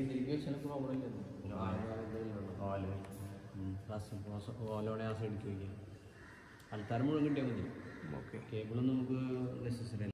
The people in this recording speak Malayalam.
ഓലോടെ ആ സൈഡിലേക്ക് വയ്ക്കുക. ആൾക്കാർ മുഴുവൻ കിട്ടിയാൽ മതി. ഓക്കെ, കേബിളൊന്നും നമുക്ക് നെസസറി അല്ല.